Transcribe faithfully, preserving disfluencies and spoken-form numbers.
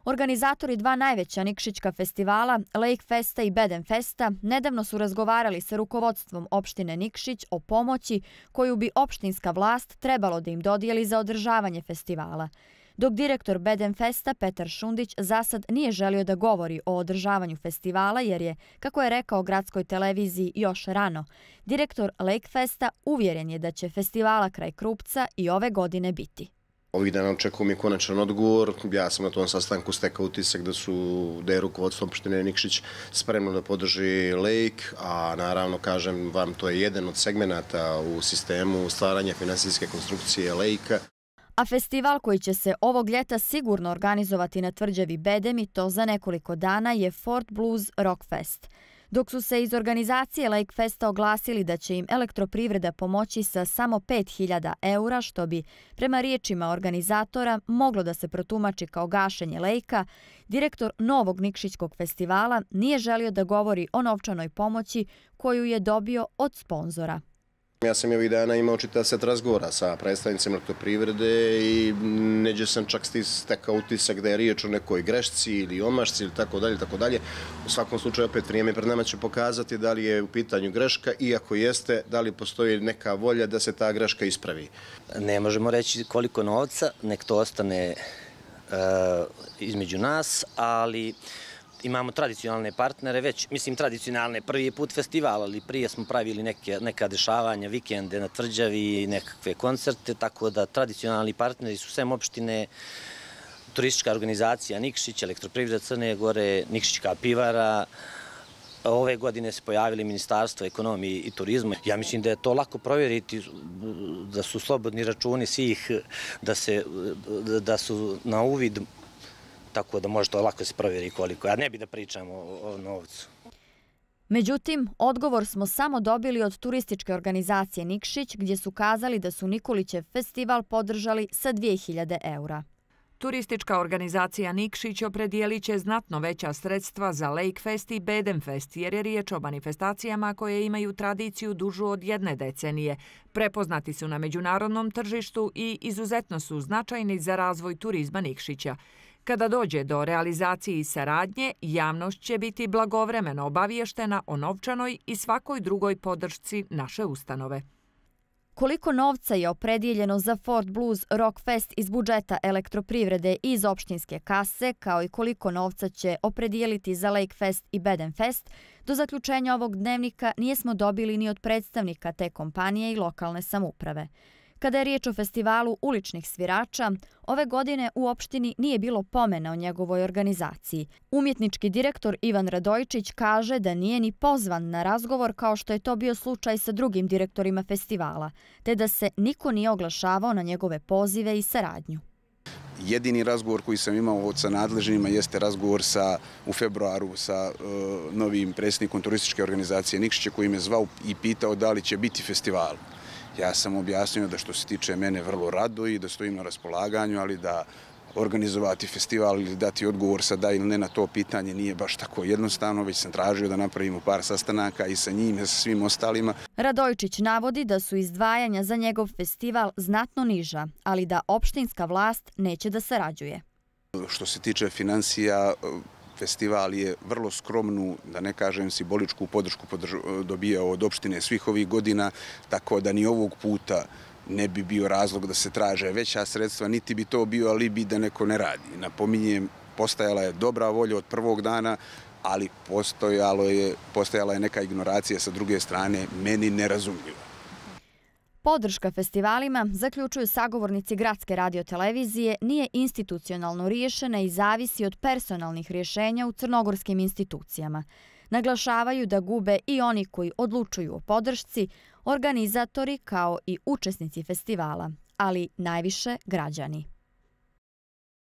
Organizatori dva najveća nikšićka festivala, Lake Festa i Beden Festa, nedavno su razgovarali sa rukovodstvom opštine Nikšić o pomoći koju bi opštinska vlast trebalo da im dodijeli za održavanje festivala. Dok direktor Beden Festa Petar Šundić zasad nije želio da govori o održavanju festivala jer je, kako je rekao gradskoj televiziji još rano, direktor Lake Festa uvjeren je da će festivala kraj Krupca i ove godine biti. Ovih dana očekujem i konačan odgovor. Ja sam na tom sastanku stekao utisak da su, da je rukovodstvo opštine Nikšić spremno da podrži Lake, a naravno, kažem vam, to je jedan od segmenata u sistemu stvaranja finansijske konstrukcije Lake-a. A festival koji će se ovog ljeta sigurno organizovati na tvrđavi Bedem, to za nekoliko dana, je Fort Blues Rock Fest. Dok su se iz organizacije Lake Festa oglasili da će im elektroprivreda pomoći sa samo pet hiljada eura, što bi, prema riječima organizatora, moglo da se protumači kao gašenje Lejka, direktor novog Nikšićkog festivala nije želio da govori o novčanoj pomoći koju je dobio od sponzora. Ja sam ovih dana imao čitav set razgovora sa predstavnicima elektroprivrede i neđe sam čak stekao utisak da je riječ o nekoj grešci ili omašci ili tako dalje, tako dalje. U svakom slučaju, opet vrijeme pred nama će pokazati da li je u pitanju greška i ako jeste, da li postoji neka volja da se ta greška ispravi. Ne možemo reći koliko novca, nek to ostane između nas, ali imamo tradicionalne partnere, već, mislim, tradicionalne, prvi put festival, ali prije smo pravili neke, neka dešavanja, vikende na tvrđavi, nekakve koncerte, tako da tradicionalni partneri su sem opštine, turistička organizacija Nikšić, elektroprivreda Crne Gore, Nikšićka pivara. Ove godine se pojavili Ministarstvo ekonomije i turizma. Ja mislim da je to lako provjeriti, da su slobodni računi svih, da, se, da su na uvid, tako da može to lako se provjeri koliko. Ja ne bi da pričam o, o novcu. Međutim, odgovor smo samo dobili od turističke organizacije Nikšić, gdje su kazali da su Nikolićev festival podržali sa dvije hiljade eura. Turistička organizacija Nikšić opredijelit će znatno veća sredstva za Lake Fest i Beden Fest, jer je riječ o manifestacijama koje imaju tradiciju dužu od jedne decenije. Prepoznati su na međunarodnom tržištu i izuzetno su značajni za razvoj turizma Nikšića. Kada dođe do realizacije i saradnje, javnost će biti blagovremeno obaviještena o novčanoj i svakoj drugoj podršci naše ustanove. Koliko novca je opredjeljeno za Fort Blues Rock Fest iz budžeta elektroprivrede i iz opštinske kase, kao i koliko novca će opredijeliti za Lake Fest i Beden Fest, do zaključenja ovog dnevnika nijesmo dobili ni od predstavnika te kompanije i lokalne samouprave. Kada je riječ o festivalu uličnih svirača, ove godine u opštini nije bilo pomena o njegovoj organizaciji. Umjetnički direktor Ivan Radojčić kaže da nije ni pozvan na razgovor kao što je to bio slučaj sa drugim direktorima festivala, te da se niko nije oglašavao na njegove pozive i saradnju. Jedini razgovor koji sam imao sa nadležnjima jeste razgovor sa, u februaru sa uh, novim predsjednikom turističke organizacije Nikšića koji me zvao i pitao da li će biti festival. Ja sam objasnio da što se tiče mene vrlo rado i da stojim na raspolaganju, ali da organizovati festival ili dati odgovor sa da ili ne na to pitanje nije baš tako jednostavno, već sam tražio da napravimo par sastanaka i sa njim i sa svim ostalima. Radojčić navodi da su izdvajanja za njegov festival znatno niža, ali da opštinska vlast neće da sarađuje. Što se tiče financija, festival je vrlo skromnu, da ne kažem simboličku podršku dobijao od opštine svih ovih godina, tako da ni ovog puta ne bi bio razlog da se traže veća sredstva, niti bi to bio alibi da neko ne radi. Napominjem, postajala je dobra volja od prvog dana, ali postojalo je, postojala je neka ignoracija sa druge strane, meni nerazumljiva. Podrška festivalima, zaključuju sagovornici Gradske radiotelevizije, nije institucionalno riješena i zavisi od personalnih rješenja u crnogorskim institucijama. Naglašavaju da gube i oni koji odlučuju o podršci, organizatori kao i učesnici festivala, ali najviše građani.